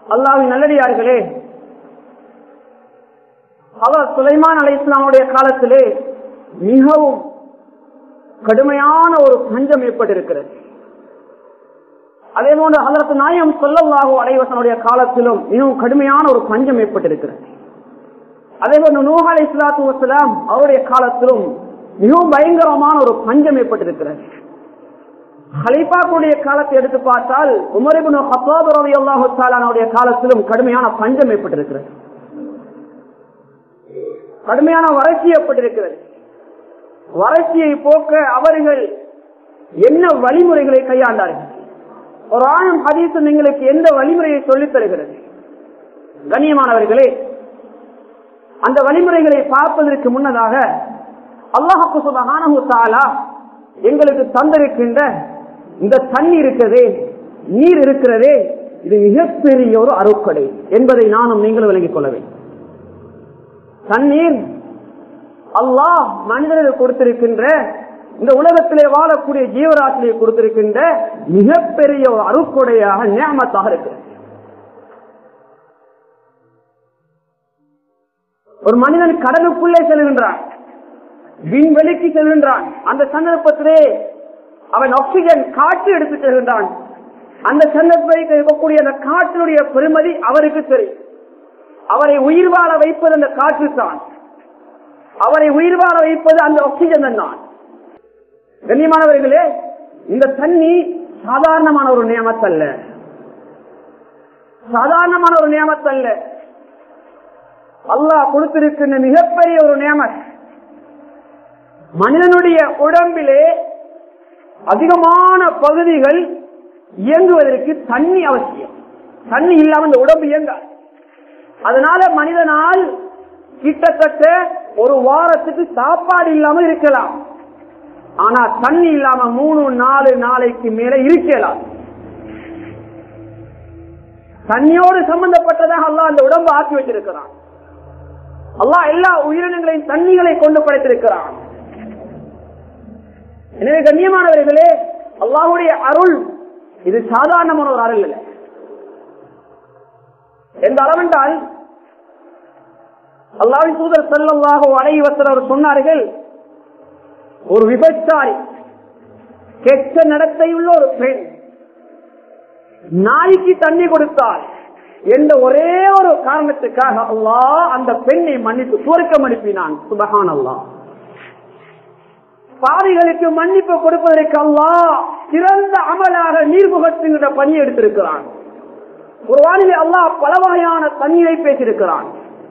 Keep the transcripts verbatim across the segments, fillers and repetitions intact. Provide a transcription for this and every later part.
அல்லாஹ்வின் நல்லடியார்களே, ஹஜ்ரத் சுலைமான் அலைஹிஸ்ஸலாமுடைய காலத்திலே மிகவும் கடுமையான ஒரு பஞ்சம் ஏற்பட்டிருக்கிறது. அதே போன்று ஹஜ்ரத் நாயகம் ஸல்லல்லாஹு அலைஹி வஸல்லம் காலத்திலும் மிகவும் கடுமையான ஒரு பஞ்சம் ஏற்பட்டிருக்கிறது. அதே போன்று நூஹ் அலைஹிஸ்ஸலாத்து வஸ்ஸலாம் அவருடைய காலத்திலும் மிகவும் பயங்கரமான ஒரு பஞ்சம் ஏற்பட்டிருக்கிறது. ஹலீஃபாக்களுடைய காலத்தை எடுத்து பார்த்தால் உமர் இப்னு கத்தாப் ரலியல்லாஹு தஆலா அவருடைய காலத்திலும் கடுமையான பஞ்சம் ஏற்பட்டிருக்கிறது. கடுமையான வறட்சி ஏற்பட்டிருக்கிறது. வறட்சியை போக்க அவர்கள் என்ன வழிமுறைகளை கையாண்டார்கள்? ஒரு ஆணும் ஹதீஸும் எங்களுக்கு எந்த வழிமுறையை சொல்லித் தருகிறது? கண்ணியமானவர்களே, அந்த வழிமுறைகளை பார்ப்பதற்கு முன்னதாக அல்லாஹ் சுப்ஹானஹு வ தஆலா எங்களுக்கு தந்திருக்கின்ற இந்த தண்ணி இருக்கிறதே, நீர் இருக்கிறதே, இது மிகப்பெரிய ஒரு அருட்கொடை என்பதை நானும் நீங்களும் விளங்கிக் கொள்ள வேண்டும். தண்ணீர் அல்லாஹ் மனிதர்களுக்கு கொடுத்திருக்கின்ற, இந்த உலகத்திலே வாழக்கூடிய ஜீவராசியை கொடுத்திருக்கின்ற மிகப்பெரிய ஒரு அருட்கொடையாக நியமத்தாக இருக்கிறது. ஒரு மனிதன் கடலுக்குள்ளே செல்கின்றான், விண்வெளிக்கு செல்கின்றான். அந்த சந்தர்ப்பத்திலே அவன் ஆக்சிஜன் காற்று எடுத்து செல்கின்றான். அந்த சந்தர்ப்பத்தில் இருக்கக்கூடிய அந்த காற்றினுடைய பெருமதி அவருக்கு தெரியும். அவரை உயிர் வாழ வைப்பது அந்த காற்று தான். அவரை உயிர் வாழ வைப்பது அந்த ஆக்சிஜன் தான். கண்ணியமானவர்களே, இந்த தண்ணி சாதாரணமான ஒரு நியமத்தல்ல, சாதாரணமான ஒரு நியமத்தல்ல. அல்லாஹ் கொடுத்திருக்கின்ற மிகப்பெரிய ஒரு நியமத். மனிதனுடைய உடம்பிலே அதிகமான பகுதிகள் இயங்குவதற்கு தண்ணி அவசியம். தண்ணி இல்லாமல் இந்த உடம்பு இயங்காது. அதனால மனிதனால் கிட்டத்தட்ட ஒரு வாரத்துக்கு சாப்பாடு இல்லாமல் இருக்கலாம். ஆனா தண்ணி இல்லாம மூணு நாலு நாளைக்கு மேல இருக்கலாம். தண்ணியோடு சம்பந்தப்பட்டதாக அல்லாஹ் அந்த உடம்பு ஆக்கி வச்சிருக்கிறான். அல்லாஹ் எல்லா உயிரினங்களையும் தண்ணிகளை கொண்டு படைத்திருக்கிறான். எனவே கண்ணியமானவர்களே, அல்லாஹ்வுடைய அருள் இது சாதாரணமான ஒரு அருள் இல்லை. எந்த அளவென்றால் அல்லாஹ்வின் தூதர் ஸல்லல்லாஹு அலைஹி வஸல்லம் சொன்னார்கள், ஒரு விபச்சாரி, கெட்ட நடத்தையுள்ள ஒரு பெண் நாய்க்கு தண்ணி கொடுத்தால் என்ற ஒரே ஒரு காரணத்துக்காக அல்லாஹ் அந்த பெண்ணை மன்னிப்பு சுவர்க்கம் அனுப்பினான். சுப்ஹானல்லாஹ். பாவிகளுக்கு மன்னிப்பு கொடுப்பதற்கு அல்லாஹ் சிறந்த அமலாக நீர் புகட்டுகின்ற பணி எடுத்திருக்கிறான். குர்ஆனிலே அல்லாஹ் பல வகையான தண்ணீரை பேசியிருக்கிறான்.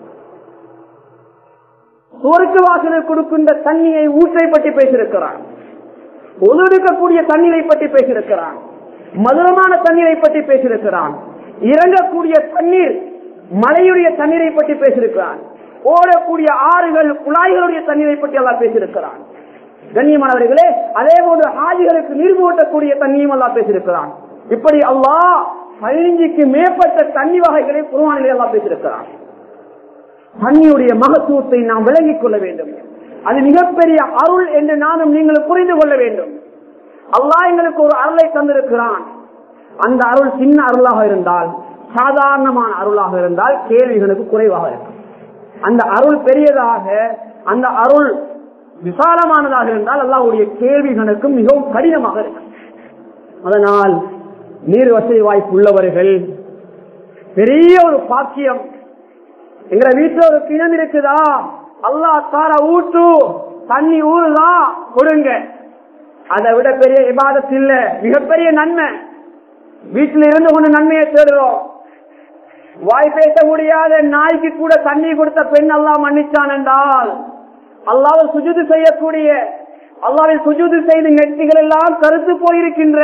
சுவர்க்க வாசலுக்கு கொடுக்கின்ற தண்ணியை ஊற்றை பற்றி பேசியிருக்கிறான். ஒழுக்கக்கூடிய தண்ணீரை பற்றி பேசியிருக்கிறான். மதுரமான தண்ணீரை பற்றி பேசியிருக்கிறான். இறங்கக்கூடிய தண்ணீர், மலையுடைய தண்ணீரை பற்றி பேசியிருக்கிறான். ஓடக்கூடிய ஆறுகள், குழாய்களுடைய தண்ணீரை பற்றி எல்லாம் பேசியிருக்கிறான். கண்ணியமானவர்களே, அதே போன்று ஆஜிகளுக்கு நீர் போட்டக்கூடிய தண்ணியும் எல்லாம் பேசியிருக்கிறான். இப்படி அல்லாஹ் பதினைஞ்சுக்கு மேற்பட்ட தண்ணி வகைகளை குர்ஆனிலே எல்லாம் பேசியிருக்கிறான். தண்ணியுடைய மகத்துவத்தை நாம் விளங்கிக் கொள்ள வேண்டும். அது மிகப்பெரிய அருள் என்று நானும் நீங்களும் புரிந்து கொள்ள வேண்டும். அல்லாஹ் எங்களுக்கு ஒரு அருளை தந்திருக்கிறான். அந்த அருள் சின்ன அருளாக இருந்தால், சாதாரணமான அருளாக இருந்தால் கேள்விகளுக்கு குறைவாக இருக்கும். அந்த அருள் பெரியதாக, அந்த அருள் விசாலமானதாக இருந்தால் அல்லாஹ்வுடைய கேள்விகளுக்கு மிகவும் கடினமாக இருக்கும். அதனால் நீர் வசதி வாய்ப்பு உள்ளவர்கள் பெரிய ஒரு பாக்கியம். எங்களை வீட்டுல ஒரு கிணறு இருக்குதா, அல்லாஹ் தார ஊட்டு தண்ணி ஊறுதா கொடுங்க. அதை விட பெரிய இபாதத் இல்ல, மிகப்பெரிய நன்மை. வீட்டில் இருந்து கொண்டு நன்மையை தேடுறோம். வாய் பேச முடியாத நாய்க்கு கூட தண்ணி கொடுத்த பெண் அல்லாஹ் மன்னிச்சான் என்றால், அல்லாஹ்வை சுஜூது செய்யக்கூடிய, அல்லாஹ்வை சுஜூது செய்து நெற்றிகள் எல்லாம் கருத்து போயிருக்கின்ற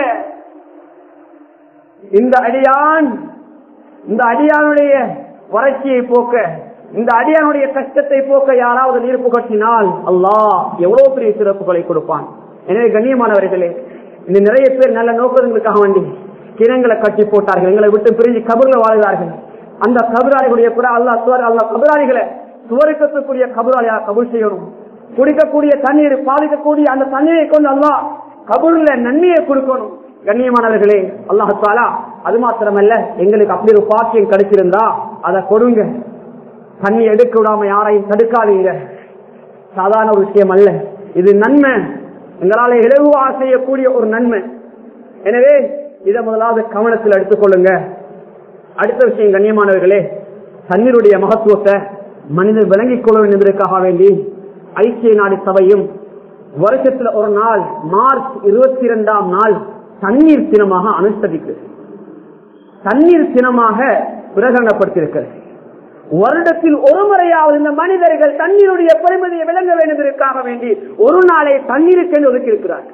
இந்த அடியான், இந்த அடியானுடைய வறட்சியை போக்க, இந்த அடியானுடைய கஷ்டத்தை போக்க யாராவது நீர் புகட்டினால் அல்லாஹ் எவ்வளவு பெரிய சிறப்புகளை கொடுப்பான். எனவே கண்ணியமானவர்களே, இந்த நிறைய பேர் நல்ல நோக்கங்களுக்காக வேண்டி கிணங்களை கட்டி போட்டார்கள், எங்களை விட்டு பிரிஞ்சு கபர்ல வாழ்கிறார்கள். அந்த கபராளிகளுடைய கூட அல்லாஹ் அல்லாஹ் கபராளிகளை சுவருக்கக்கூடிய கபராளியாக கபூல் செய்யணும். குடிக்கக்கூடிய தண்ணீர், பாதிக்கக்கூடிய அந்த தண்ணீரை கொண்டு அல்லாஹ் கபூர்ல நன்மையை கொடுக்கணும். கண்ணியமானவர்களே, அல்லாஹ் தஆலா அது மாத்திரமல்ல, எங்களுக்கு அப்படி ஒரு பாக்கியம் கிடைச்சிருந்தா அதை கொடுங்க. தண்ணி எடுக்க விடாம யாரையும் தடுக்காதீங்க. சாதாரண ஒரு விஷயம் அல்ல, இது நன்மை, எங்களால இலகுவா செய்யக்கூடிய ஒரு நன்மை. எனவே இதை முதலாவது கவனத்தில் எடுத்துக்கொள்ளுங்க. அடுத்த விஷயம் கண்ணியமானவர்களே, தண்ணீருடைய மகத்துவத்தை மனிதர் விளங்கிக் கொள்ள வேண்டும் என்பதற்காக வேண்டி ஐக்கிய நாடு சபையும் வருஷத்துல ஒரு நாள் மார்ச் இருபத்தி இரண்டாம் நாள் தண்ணீர் தினமாக அனுஷ்டிக்கிறது. தண்ணீர் தினமாக பிரகடனப்படுத்தியிருக்கிறது. வருடத்தில் ஒரு முறையாவது இந்த மனிதர்கள் தண்ணீருடைய பெருமதியை விளங்க வேண்டும் என்பதற்காக வேண்டி ஒரு நாளை தண்ணீருக்கு ஒதுக்கி இருக்கிறார்கள்.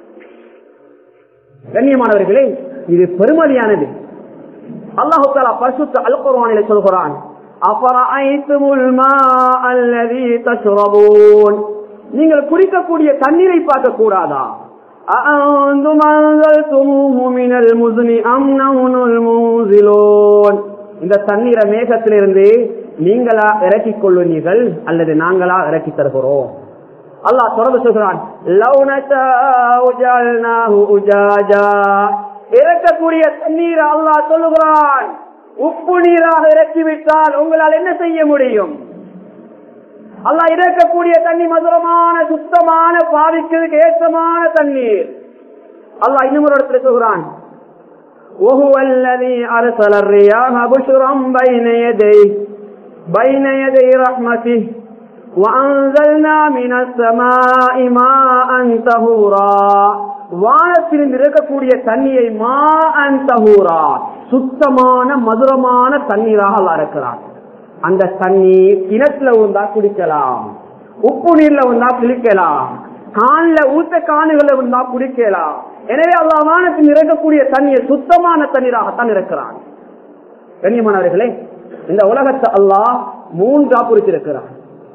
கண்ணியமானவர்களே, இது பெருமதியானது. அல்லாஹ் தஆலா பரிசுத்த அல் குர்ஆனிலே சொல்கிறான், அஃபரஐதுமுல் மாஅ அல்லதி தஷ்ரபூன், நீங்கள் குடிக்கக்கூடிய தண்ணீரை பார்க்க கூடாதா? அஅன்தும் அன்ஸல்துமூஹு மினல் முஸ்னி அம் நஹ்னுல் முன்ஸிலூன், இந்த தண்ணீரை மேகத்திலிருந்து நீங்களா இறக்கிக் கொள்ளுவீர்கள் அல்லது நாங்களா இறக்கி தருகிறோம். அல்லாஹ் தொடர்ந்து சொல்கிறான், லவ் நஷாஉ ஜஅல்னாஹு உஜாஜா, இறக்கக்கூடிய தண்ணீரை அல்லாஹ் சொல்லுகிறான் உப்பு நீராக இறக்கிவிட்டால் உங்களால் என்ன செய்ய முடியும்? அல்லாஹ் இறக்கக்கூடிய தண்ணி மதுரமான சுத்தமான பாவிக்கிறதுக்கு ஏற்றமான தண்ணீர். அல்லாஹ் இன்னும் ஒரு இடத்துல சொல்கிறான், وهو الذي أرسل الرياح بشرا بين يدي بين يدي رحمته وأنزلنا من السماء ماء طهورا, வானத்தில் இருக்கக்கூடிய தண்ணீரை மாஅன் தஹூரா, சுத்தமான மதுரமான தண்ணீராக அல்லாஹ் இருக்கிறான். அந்த தண்ணீர் கிணத்துல வந்தா குடிக்கலாம், உப்பு நீர்ல வந்தா குளிக்கலாம், கான்ல ஊத்த காணுகள்ல வந்தா குடிக்கலாம். எனவே அல்லாஹ் வானத்தில் இறக்கக்கூடிய தண்ணீர் சுத்தமான தண்ணீராகத்தான் இருக்கிறான். கண்ணியமானவர்களே, இந்த உலகத்தை அல்லாஹ் மூன்றா பிரிச்சிருக்கிறான்.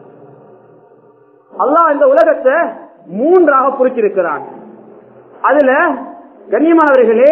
அல்லாஹ் இந்த உலகத்தை மூன்றாக பிரிச்சிருக்கிறான். அதுல கண்ணியமானவர்களே,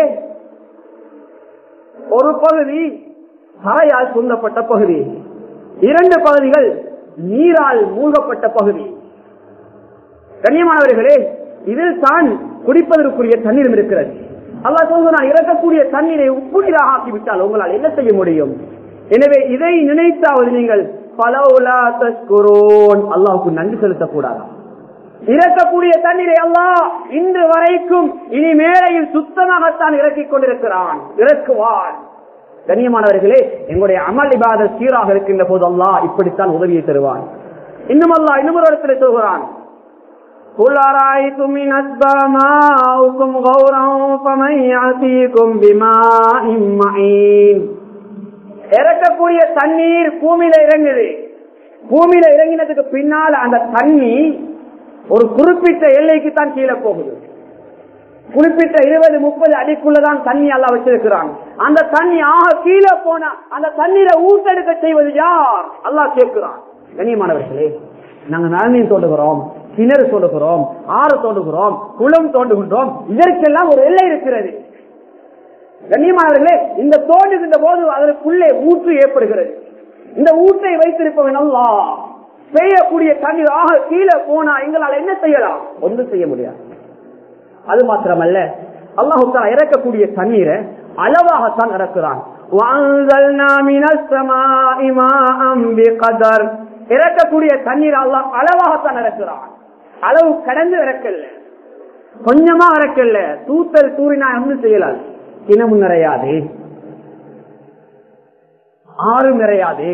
ஒரு பகுதி தரையால் சூழப்பட்ட பகுதி, இரண்டு பகுதிகள் நீரால் மூழ்கப்பட்ட பகுதி. கண்ணியமானவர்களே, இதில் தான் குடிப்பதற்குரிய தண்ணீரும் இருக்கிறது. அல்லாஹ் சொல்கிறான், இறக்கக்கூடிய தண்ணீரை உப்பு நீராக ஆக்கிவிட்டால் உங்களால் என்ன செய்ய முடியும்? எனவே இதை நினைத்தாவது நீங்கள் பலவுலா தஷ்குரூன், அல்லாஹ்வுக்கு நன்றி செலுத்தக்கூடாதா? இறக்கக்கூடிய தண்ணீரை அல்லாஹ் இன்று வரைக்கும் இனி மேலையில் சுத்தமாகத்தான் இறக்கிக் கொண்டிருக்கிறான், இறக்குவான். கண்ணியமானவர்களே, எங்களுடைய அமல் இபாதத் சீராக இருக்கின்ற போது அல்லாஹ் இப்படித்தான் உதவியை தருவான். இன்னும் அல்லாஹ் இன்னும் ஒரு இடத்துல சொல்கிறான், குல் அராய்தும் இன் அஸ்பா மாஉக்கும் கௌரன் ஃபமன் யஅதீகும் பிமாஇன் மஈன், இறக்கக்கூடிய தண்ணீர் பூமியில இறங்குது. பூமியில இறங்கினதுக்கு பின்னால் அந்த தண்ணி ஒரு குறிப்பிட்ட எல்லைக்கு தான் கீழே போகுது. குறிப்பிட்ட இருபது முப்பது அடிக்குள்ளதான் தண்ணி எல்லாம் வச்சிருக்கிறாங்க. அந்த தண்ணி ஆக கீழே போனா அந்த தண்ணீரை ஊட்டெடுக்க செய்வது யார்? அல்லாஹ் கேட்கிறான். கண்ணியமானவர்களே, நாங்க நலநீர் தோண்டுகிறோம், கிணறு தோண்டுகிறோம், ஆறு தோண்டுகிறோம், குளம் தோண்டுகின்றோம், இதற்கெல்லாம் ஒரு எல்லை இருக்கிறது. கண்ணியமானவர்களே, இந்த தோண்டுகின்ற போது அதற்குள்ளே ஊற்று ஏற்படுகிறது. இந்த ஊற்றை வைத்திருப்பவன் அல்லாஹ். பெய்யக்கூடிய தண்ணீர் ஆக கீழே போனா எங்களால் என்ன செய்யலாம்? ஒன்றும் செய்ய முடியாது. அது மாத்திரமல்ல, அல்லாஹ் தஆலா இறக்கக்கூடிய தண்ணீரை அளவாகத்தான் இறக்குறான். இறக்கக்கூடிய தண்ணீர் அல்லாஹ் அளவாகத்தான் இறக்குறான். அளவு கடந்து இறக்கல, கொஞ்சமா இறக்கல. தூத்தல் தூரினா ஒன்றும் செய்யலாது. கிணமும் நிறையாது, ஆறு நிறையாது,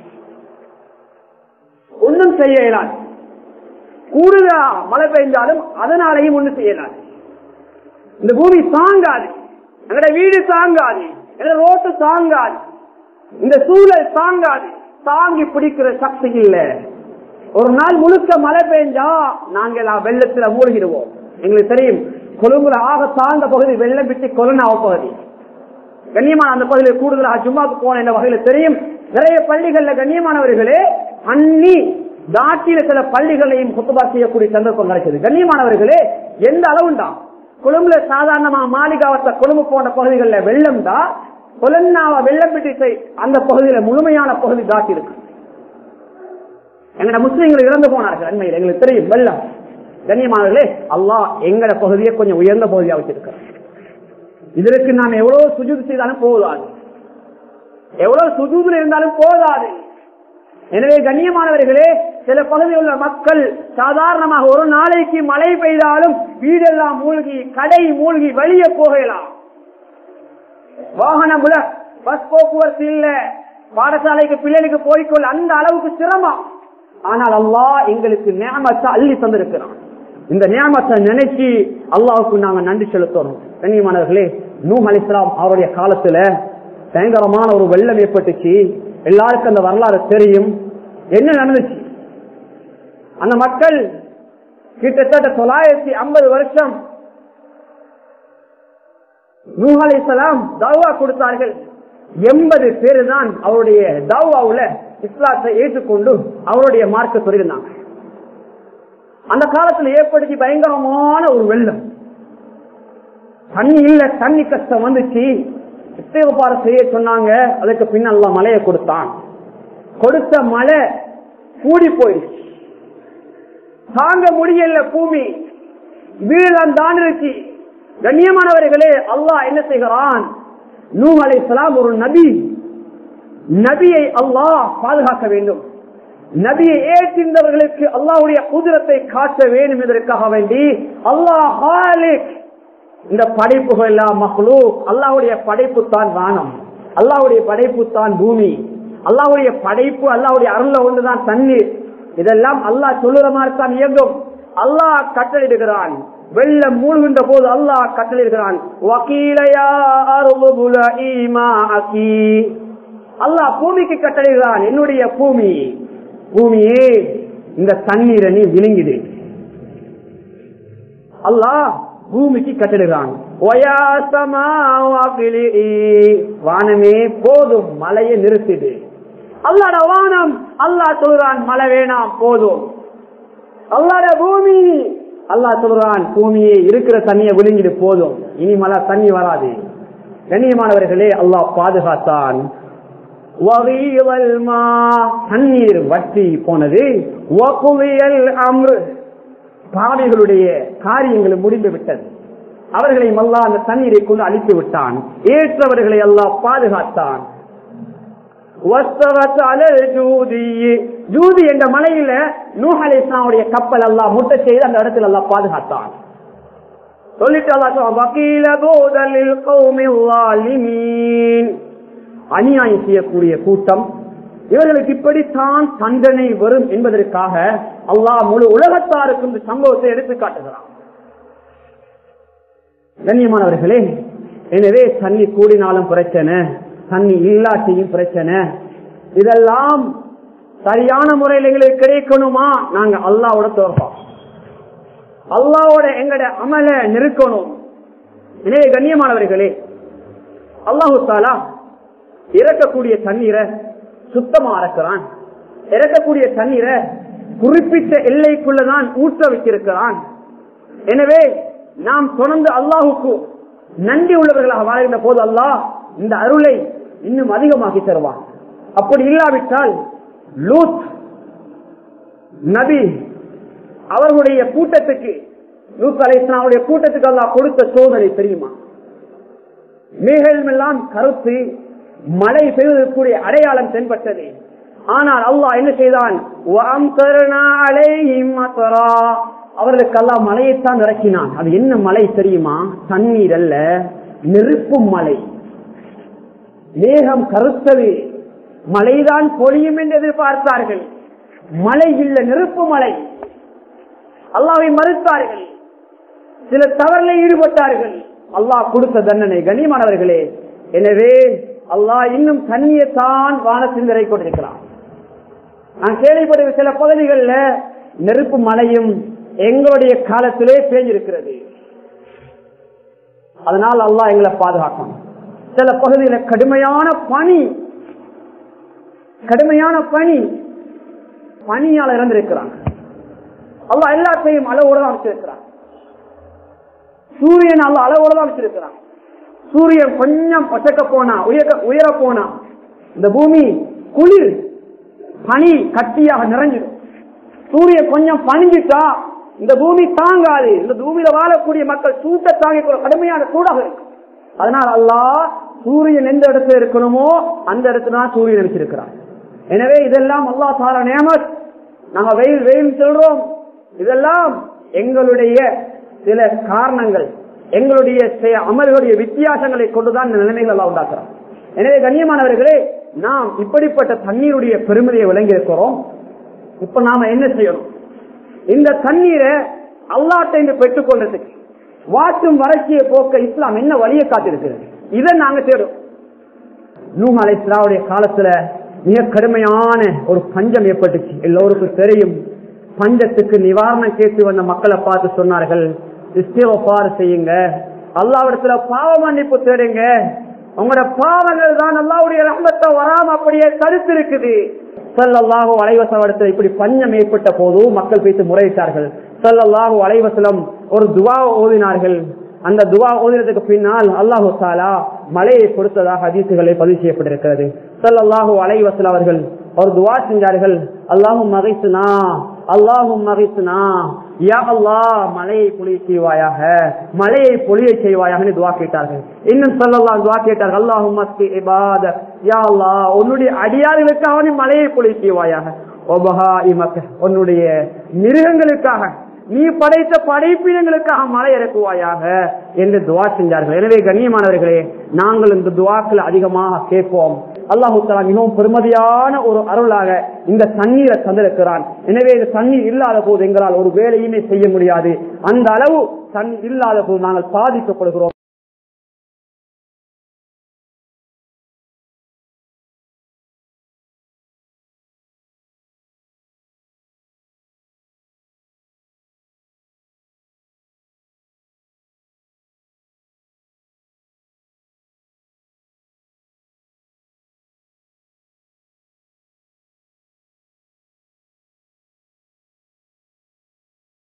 ஒன்றும் செய்ய இயலாது. கூடுதலா மழை பெய்ஞ்சாலும் அதனாலையும் ஒன்றும் செய்யலாது. இந்த பூமி தாங்காது, எங்கட வீடு தாங்காது, எங்க ரோட்டு தாங்காது, இந்த சூழல் தாங்காது. தாங்கி பிடிக்கிற சக்தி இல்ல. ஒரு நாள் முழுக்க மழை பெய்ஞ்சா நாங்க வெள்ளத்துல மூழ்கிடுவோம். எங்களுக்கு தெரியும், கொழும்புல ஆக தாழ்ந்த பகுதி வெள்ளம் விட்டு கொலனாவ பகுதி. கண்ணியமான அந்த பகுதியில் கூடுதலாக ஜும்மாக்கு போன இந்த வகையில தெரியும். நிறைய பள்ளிகள்ல கண்ணியமானவர்களே அன்னி தாட்டில சில பள்ளிகளையும் குத்துபா செய்யக்கூடிய சந்தர்ப்பம் கிடைச்சது. கண்ணியமானவர்களே, எந்த அளவுண்டா கொழும்புல சாதாரணமா மாளிகாவத்த கொழும்பு போன்ற பகுதிகளில் வெள்ளம் தான், கொலன்னாவ வெள்ளம் பிடிச்சை அந்த பகுதியில முழுமையான பகுதி தாட்டி இருக்கு. எங்கட முஸ்லீம்கள் இறந்து போனார்கள் அண்மையில், எங்களுக்கு தெரியும் வெள்ளம். கண்ணியமானவர்களே, அல்லாஹ் எங்கட பகுதியை கொஞ்சம் உயர்ந்த பகுதியா வச்சிருக்க. இதற்கு நாம் எவ்வளவு சுஜூத் செய்தாலும் போதாது, எவ்வளவு சுஜூதில் இருந்தாலும் போதாது. எனவே கண்ணியமானவர்களே, சில பகுதியில் உள்ள மக்கள் சாதாரணமாக ஒரு நாளைக்கு மழை பெய்தாலும் வீடெல்லாம் மூழ்கி, கடை மூழ்கி, வெளியே போகலாம், வாகனம் பஸ் போக்குவரத்து இல்ல, பாடசாலைக்கு பிள்ளைகளுக்கு போய்கொள்ள அந்த அளவுக்கு சிரமம். ஆனால் அல்லாஹ் எங்களுக்கு நியமத்தை அள்ளி தந்திருக்கிறான். இந்த நியமத்தை நினைச்சு அல்லாஹ்வுக்கு நாங்க நன்றி செலுத்தணும். கண்ணியமானவர்களே, நூஹ் அலைஹிஸ்ஸலாம் அவருடைய காலத்துல பயங்கரமான ஒரு வெள்ளம் ஏற்பட்டுச்சு. எல்லாருக்கும் அந்த வரலாறு தெரியும். என்ன நடந்துச்சு? அந்த மக்கள் கிட்டத்தட்ட தொள்ளாயிரத்தி ஐம்பது வருஷம் நூஹ் அலைஹிஸ்ஸலாம் தஅவா கொடுத்தார்கள். எண்பது பேர் தான் அவருடைய தஅவாவுல இஸ்லாத்தை ஏற்றுக்கொண்டு அவருடைய மார்க்க சொல்லியிருந்தாங்க. அந்த காலத்துல ஏற்படுத்தி பயங்கரமான ஒரு வெள்ளம், தண்ணி இல்ல, தண்ணி கஷ்டம் வந்துச்சு. இஸ்திக்பார் செய்ய சொன்னாங்க. அதுக்கு பின் அல்லாஹ் மழையை கொடுத்தான். கொடுத்த மழை கூடி போயிடுச்சு, தாங்க முடியல, பூமி வீடுதான் தான் இருக்கு. கண்ணியமானவர்களே, அல்லாஹ் என்ன செய்கிறான்? நூஹ் அலைஹிஸ்ஸலாம் ஒரு நபி, நபியை அல்லாஹ் பாதுகாக்க வேண்டும். நபியை ஏற்றிருந்தவர்களுக்கு அல்லாஹ்வுடைய குதிரத்தை காட்ட வேண்டும் என்பதற்காக வேண்டி அல்லாஹ் ஹாலிக், இந்த படைப்புகள் எல்லாம் மக்லூக், அல்லாஹ்வுடைய படைப்பு தான் வானம், அல்லாஹ்வுடைய படைப்பு தான் பூமி, அல்லாஹ்வுடைய படைப்பு, அல்லாஹ்வுடைய அருள்ல ஒன்றுதான் தண்ணீர். இதெல்லாம் அல்லாஹ் சொல்லுற மாதிரி தான் இயங்கும். அல்லாஹ் கட்டளையிடுகிறான். வெள்ளம் மூழ்கின்ற போது அல்லாஹ் கட்டளையிடுகிறான். அல்லாஹ் பூமிக்கு கட்டளையிடுகிறான், என்னுடைய பூமி, பூமியே இந்த தண்ணீரை நீ விழுங்கிடு. அல்லாஹ் பூமிக்கு கட்டளையிடுகிறான். வானமே போதும், மழையை நிறுத்திடு. அல்லாஹ்ட வானம், அல்லாஹ் சொல்றான் மழை வேணாம் போதும். அல்லாஹ்ட பூமி, அல்லாஹ் சொல்றான் பூமியே இருக்கிற தண்ணியை விழுங்கிடு போதும், இனி மழை தண்ணி வராது. கண்ணியமானவர்களே, அல்லாஹ் பாதுகாத்தான். தண்ணீர் வற்றி போனது. பாவிகளுடைய காரியங்கள் முடிந்து விட்டது. அவர்களை அல்லாஹ் அந்த தண்ணீரை கொண்டு அழித்து விட்டான். ஏற்றவர்களை அல்லாஹ் பாதுகாத்தான். ஜூதி என்ற மலையில நூஹ் அலைஹிஸ்ஸலாமுடைய கப்பல் அல்லாஹ் முட்ட செய்து அந்த இடத்துல அல்லாஹ் பாதுகாத்தான். சொல்லிட்டு அநியாயம் செய்யக்கூடிய கூட்டம், இவர்களுக்கு இப்படித்தான் தண்டனை வரும் என்பதற்காக அல்லாஹ் முழு உலகத்தாருக்கு இந்த சம்பவத்தை எடுத்து காட்டுகிறான். கண்ணியமானவர்களே, எனவே தண்ணி கூடினாலும் பிரச்சனை, தண்ணி இல்லாட்டியும் பிரச்சனை. இதெல்லாம் சரியான முறையில் எங்களுக்கு கிடைக்கணுமா? நாங்க அல்லாஹ்வோட தோற்போம், அல்லாஹ்வோட எங்கட அமல நிறுக்கணும். எனவே கண்ணியமானவர்களே, அல்லாஹு தஆலா இறக்கக்கூடிய தண்ணீரை சுத்தமா இறக்கிறான். இறக்கக்கூடிய தண்ணீரை குறிப்பிட்ட எல்லைக்குள்ளதான் ஊற்ற வைத்திருக்கிறான். எனவே நாம் தொடர்ந்து அல்லாஹுக்கு நன்றி உள்ளவர்களாக வாழ்கின்ற போது அல்லாஹ் இந்த அருளை இன்னும் அதிகமாக்கி தருவான். அப்படி இல்லாவிட்டால் லூத் நபி அவர்களுடைய கூட்டத்துக்கு, லூத் அலைஹிஸ்ஸலாமுடைய கூட்டத்துக்கு அல்லாஹ் கொடுத்த சோதனை தெரியுமா? மேகம் எல்லாம் கருத்து மழை பெய்வதற்குரிய அடையாளம் தென்பட்டது. ஆனால் அல்லாஹ் என்ன செய்தான்? அவர்களுக்கு அல்லாஹ் மழையைத்தான் இறக்கினான். அது என்ன மழை தெரியுமா? தண்ணீர் அல்ல, நெருப்பு மழை. மேகம் கருத்தது, மழைதான் பொழியும் என்று எதிர்பார்த்தார்கள். மழை இல்ல, நெருப்பு மழை. அல்லாஹ்வை மறுத்தார்கள், சில தவறில் ஈடுபட்டார்கள். அல்லாஹ் கொடுத்த தண்டனை. கண்ணியமானவர்களே, எனவே அல்லாஹ் இன்னும் தண்ணியை தான் வானத்தில் இறக்கி கொண்டிருக்கிறான். நான் கேள்விப்பட்ட சில பகுதிகளில் நெருப்பு மழையும் எங்களுடைய காலத்திலே பெய்திருக்கிறது. அதனால் அல்லாஹ் எங்களை பாதுகாக்கணும். சில பகுதியில் கடுமையான பனி, கடுமையான பனி, பனியால் இறந்திருக்கிறாங்க. அல்லாஹ் எல்லாத்தையும் அளவோடு தான் வச்சிருக்கிறான். சூரியன் அல்லாஹ் அளவோடு தான் வச்சிருக்கிறான். சூரியன் கொஞ்சம் பசக்க போனா, உயர போனா இந்த பூமி குளிர் பனி கட்டியாக நிறைஞ்சிடும். சூரியன் கொஞ்சம் பணிஞ்சிட்டா இந்த பூமி தாங்காது. இந்த பூமியில வாழக்கூடிய மக்கள் சூட்ட தாங்கி கடுமையான சூடாக இருக்கும். அதனால் அல்லாஹ் சூரியன் எந்த இடத்துல இருக்கணுமோ அந்த இடத்துல தான் சூரியன் வச்சிருக்கிறான். எனவே இதெல்லாம் அல்லாஹ் தார நியமத். நாங்க வெயில் வெயில் சொல்றோம், இதெல்லாம் எங்களுடைய சில காரணங்கள், எங்களுடைய அமல்களுடைய வித்தியாசங்களை கொண்டுதான் இந்த நிலைமைகள் எல்லாம் உண்டாக்குறோம். எனவே கண்ணியமானவர்களே, நாம் இப்படிப்பட்ட தண்ணீருடைய பெருமதியை விளங்கி இருக்கிறோம். இப்ப நாம என்ன செய்யணும்? இந்த தண்ணீரை அல்லாஹ்ட்ட இருந்து பெற்றுக் கொள்றதுக்கு வாட்டும் வறட்சியை போக்க இஸ்லாம் என்ன வழியை காட்டிருக்கிறது? இதை நாங்க தேடும். நூஹ் அலைஹிஸ்ஸலாமுடைய காலத்துல மிக கடுமையான ஒரு பஞ்சம் ஏற்பட்டுச்சு. எல்லோருக்கும் தெரியும். பஞ்சத்துக்கு நிவாரணம் கேட்டு வந்த மக்களை பார்த்து சொன்னார்கள், இஸ்திக்ஃபார் செய்யுங்க, அல்லாஹ்விடத்துல பாவ மன்னிப்பு தேடுங்க, உங்களோட பாவங்கள் தான் அல்லாஹ்வுடைய ரஹ்மத்தை வராம அப்படியே தடுத்து இருக்குது. ஸல்லல்லாஹு அலைஹி வஸல்லம் இப்படி பஞ்சம் ஏற்பட்ட போது மக்கள் பேசி முறையிட்டார்கள். ஸல்லல்லாஹு அலைஹி வஸல்லம் ஒரு துஆ ஓதினார்கள். அந்த துஆ ஓதினதுக்கு பின்னால் அல்லாஹு தஆலா மழையை கொடுத்ததாக ஹதீசுகளில் பதிவு செய்யப்பட்டிருக்கிறது. ஸல்லல்லாஹு அலைஹி வஸல்லம் அவர்கள் ஒரு துஆ செஞ்சார்கள். அல்லாஹும்ம அகிஸ்னா, அல்லாஹும்ம அகிஸ்னா, யா அல்லாஹ் மழையை பொழிய செய்வாயாக, மழையை பொழிய செய்வாயாக துஆ கேட்டார்கள். இன்னும் ஸல்லல்லாஹு துஆ கேட்டார்கள், அல்லாஹும்ம அஸ்கி இபாதக், யா அல்லாஹ் உன்னுடைய அடியார்களுக்காக நீ மழையை பொழிய செய்வாயாக, வபஹாயிமக உன்னுடைய மிருகங்களுக்காக, நீ படைத்த படைப்பினங்களுக்காக மழை இறக்குவாயாக என்று துஆ செஞ்சார்கள். எனவே கண்ணியமானவர்களே, நாங்கள் இந்த துஆக்களை அதிகமாக கேட்போம். அல்லாஹு தஆலா மிகவும் பெருமதியான ஒரு அருளாக இந்த தண்ணீரை தந்திருக்கிறான். எனவே இந்த தண்ணீர் இல்லாத போது எங்களால் ஒரு வேலையுமே செய்ய முடியாது. அந்த அளவு தண்ணீர் இல்லாத போது நாங்கள் பாதிக்கப்படுகிறோம்.